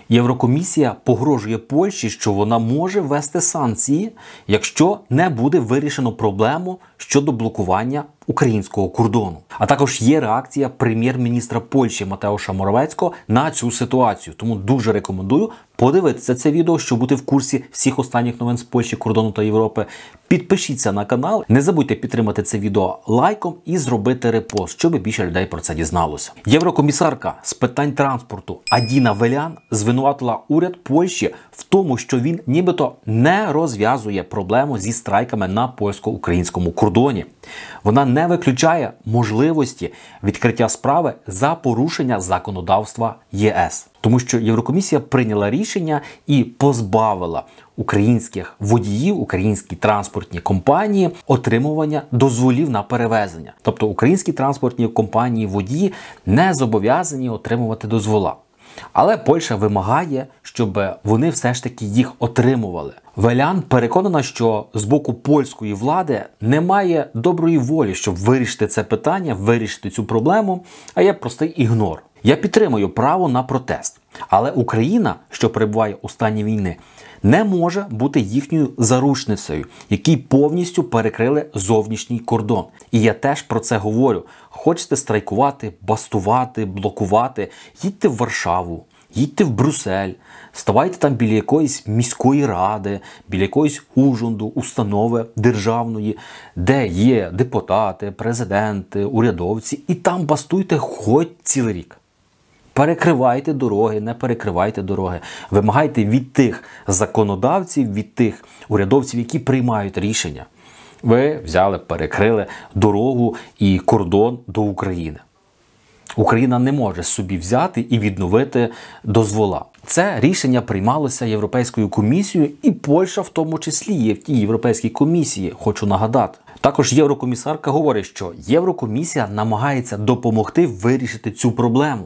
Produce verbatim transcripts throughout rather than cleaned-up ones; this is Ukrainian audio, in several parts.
Єврокомісія погрожує Польщі, що вона може ввести санкції, якщо не буде вирішено проблему щодо блокування українського кордону. А також є реакція прем'єр-міністра Польщі Матеуша Моровецького на цю ситуацію. Тому дуже рекомендую подивитися це відео, щоб бути в курсі всіх останніх новин з Польщі, кордону та Європи. Підпишіться на канал, не забудьте підтримати це відео лайком і зробити репост, щоб більше людей про це дізналося. Єврокомісарка з питань транспорту Адіна Велян звинуватила уряд Польщі в тому, що він нібито не розв'язує проблему зі страйками на польсько-українському кордоні. Вона не виключає можливості відкриття справи за порушення законодавства ЄС. Тому що Єврокомісія прийняла рішення і позбавила українських водіїв, українські транспортні компанії отримування дозволів на перевезення. Тобто українські транспортні компанії, водії не зобов'язані отримувати дозвола. Але Польща вимагає, щоб вони все ж таки їх отримували. Велян переконана, що з боку польської влади немає доброї волі, щоб вирішити це питання, вирішити цю проблему, а є простий ігнор. Я підтримую право на протест, але Україна, що перебуває у стані війни, не може бути їхньою заручницею, які повністю перекрили зовнішній кордон. І я теж про це говорю. Хочете страйкувати, бастувати, блокувати, їдьте в Варшаву, їдьте в Брюссель, ставайте там біля якоїсь міської ради, біля якоїсь ужонду, установи державної, де є депутати, президенти, урядовці, і там бастуйте хоч цілий рік. Перекривайте дороги, не перекривайте дороги. Вимагайте від тих законодавців, від тих урядовців, які приймають рішення. Ви взяли, перекрили дорогу і кордон до України. Україна не може собі взяти і відновити дозвола. Це рішення приймалося Європейською комісією, і Польща в тому числі є в тій Європейській комісії, хочу нагадати. Також Єврокомісарка говорить, що Єврокомісія намагається допомогти вирішити цю проблему.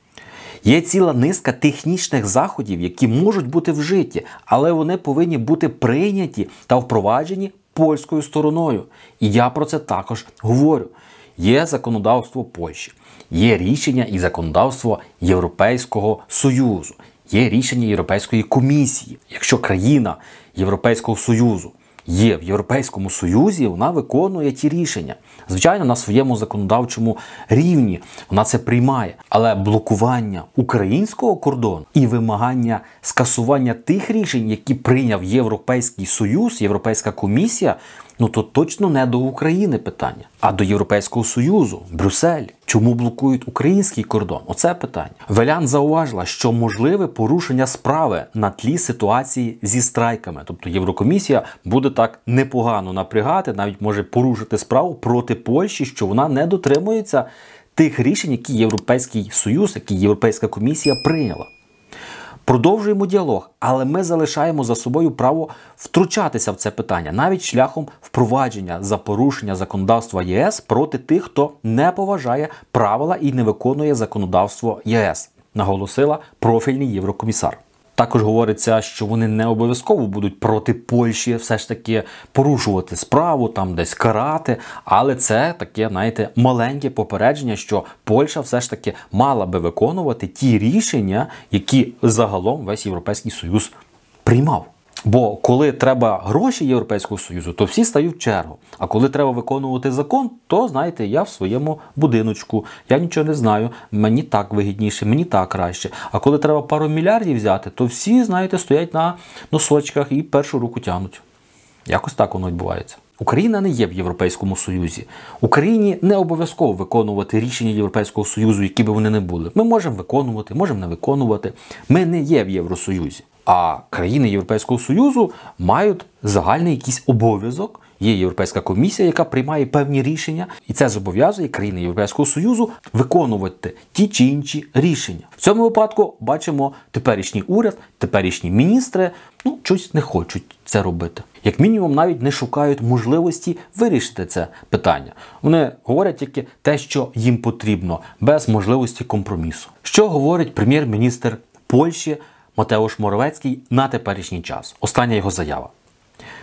Є ціла низка технічних заходів, які можуть бути вжиті, але вони повинні бути прийняті та впроваджені польською стороною. І я про це також говорю. Є законодавство Польщі, є рішення і законодавство Європейського Союзу, є рішення Європейської комісії. Якщо країна Європейського Союзу є в Європейському Союзі, вона виконує ті рішення. Звичайно, на своєму законодавчому рівні вона це приймає. Але блокування українського кордону і вимагання скасування тих рішень, які прийняв Європейський Союз, Європейська комісія, ну то точно не до України питання, а до Європейського Союзу, Брюссель. Чому блокують український кордон? Оце питання. Велян зауважила, що можливе порушення справи на тлі ситуації зі страйками. Тобто Єврокомісія буде так непогано напрягати, навіть може порушити справу проти Польщі, що вона не дотримується тих рішень, які Європейський Союз, які Європейська комісія прийняла. Продовжуємо діалог, але ми залишаємо за собою право втручатися в це питання, навіть шляхом впровадження за порушення законодавства ЄС проти тих, хто не поважає правила і не виконує законодавство ЄС, наголосила профільний єврокомісар. Також говориться, що вони не обов'язково будуть проти Польщі все ж таки порушувати справу, там десь карати, але це таке, знаєте, маленьке попередження, що Польща все ж таки мала би виконувати ті рішення, які загалом весь Європейський Союз приймав. Бо коли треба гроші Європейського Союзу, то всі стають в чергу. А коли треба виконувати закон, то, знаєте, я в своєму будиночку, я нічого не знаю, мені так вигідніше, мені так краще. А коли треба пару мільярдів взяти, то всі, знаєте, стоять на носочках і першу руку тягнуть. Якось так воно відбувається. Україна не є в Європейському Союзі. Україні не обов'язково виконувати рішення Європейського Союзу, які б вони не були. Ми можемо виконувати, можемо не виконувати. Ми не є в Євросоюзі. А країни Європейського Союзу мають загальний якийсь обов'язок. Є Європейська комісія, яка приймає певні рішення, і це зобов'язує країни Європейського Союзу виконувати ті чи інші рішення. В цьому випадку бачимо теперішній уряд, теперішні міністри, ну, щось не хочуть це робити. Як мінімум, навіть не шукають можливості вирішити це питання. Вони говорять тільки те, що їм потрібно, без можливості компромісу. Що говорить прем'єр-міністр Польщі Матеуш Моровецький на теперішній час? Остання його заява.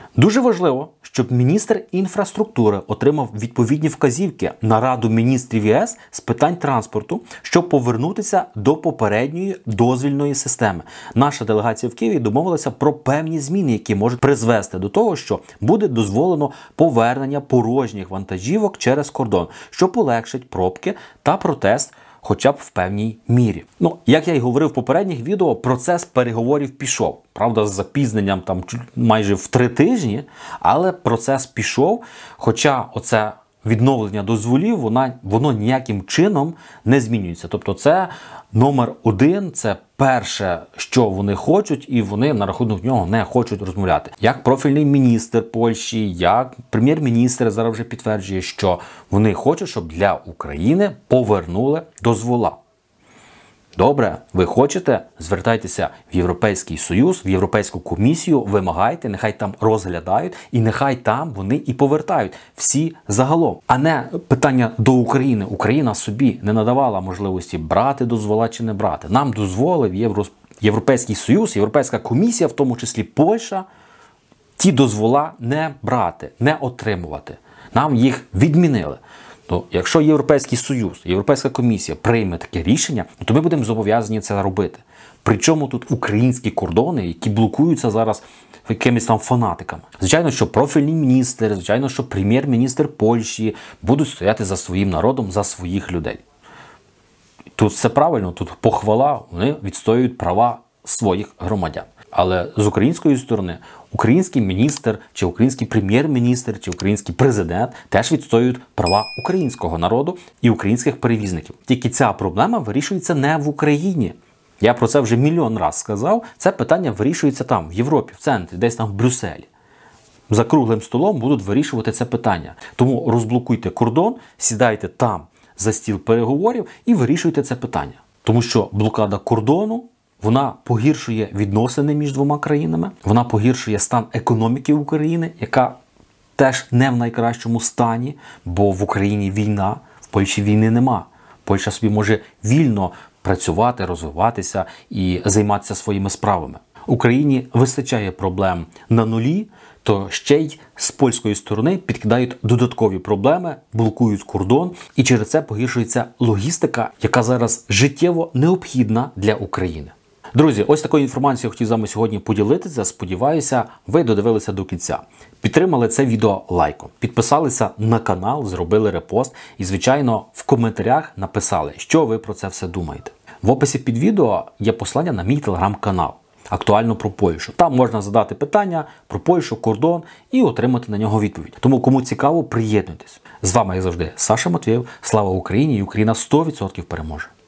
Дуже важливо, щоб міністр інфраструктури отримав відповідні вказівки на Раду міністрів ЄС з питань транспорту, щоб повернутися до попередньої дозвільної системи. Наша делегація в Києві домовилася про певні зміни, які можуть призвести до того, що буде дозволено повернення порожніх вантажівок через кордон, що полегшить пробки та протест хоча б в певній мірі. Ну, як я й говорив в попередніх відео, процес переговорів пішов. Правда, з запізненням там майже в три тижні, але процес пішов, хоча оце відновлення дозволів, вона, воно ніяким чином не змінюється. Тобто це номер один, це перше, що вони хочуть, і вони на рахунок нього не хочуть розмовляти. Як профільний міністр Польщі, як прем'єр-міністр зараз вже підтверджує, що вони хочуть, щоб для України повернули дозвола. Добре, ви хочете, звертайтеся в Європейський Союз, в Європейську комісію, вимагайте, нехай там розглядають, і нехай там вони і повертають всі загалом. А не питання до України. Україна собі не надавала можливості брати дозвола чи не брати. Нам дозволив Євро... Європейський Союз, Європейська комісія, в тому числі Польща, ті дозвола не брати, не отримувати. Нам їх відмінили. То якщо Європейський Союз, Європейська комісія прийме таке рішення, то ми будемо зобов'язані це робити. Причому тут українські кордони, які блокуються зараз якимись там фанатиками. Звичайно, що профільний міністр, звичайно, що прем'єр-міністр Польщі будуть стояти за своїм народом, за своїх людей. Тут все правильно, тут похвала, вони відстоюють права своїх громадян. Але з української сторони український міністр, чи український прем'єр-міністр, чи український президент теж відстоюють права українського народу і українських перевізників. Тільки ця проблема вирішується не в Україні. Я про це вже мільйон раз сказав. Це питання вирішується там, в Європі, в центрі, десь там в Брюсселі. За круглим столом будуть вирішувати це питання. Тому розблокуйте кордон, сідайте там за стіл переговорів і вирішуйте це питання. Тому що блокада кордону, вона погіршує відносини між двома країнами, вона погіршує стан економіки України, яка теж не в найкращому стані, бо в Україні війна, в Польщі війни нема. Польща собі може вільно працювати, розвиватися і займатися своїми справами. Україні вистачає проблем на нулі, то ще й з польської сторони підкидають додаткові проблеми, блокують кордон, і через це погіршується логістика, яка зараз життєво необхідна для України. Друзі, ось такою інформацією я хотів з вами сьогодні поділитися. Сподіваюся, ви додивилися до кінця. Підтримали це відео лайком, підписалися на канал, зробили репост і, звичайно, в коментарях написали, що ви про це все думаєте. В описі під відео є посилання на мій телеграм-канал «Актуально про Польщу». Там можна задати питання про Польщу, кордон і отримати на нього відповідь. Тому, кому цікаво, приєднуйтесь. З вами, як завжди, Саша Матвєєв. Слава Україні! І Україна сто відсотків переможе!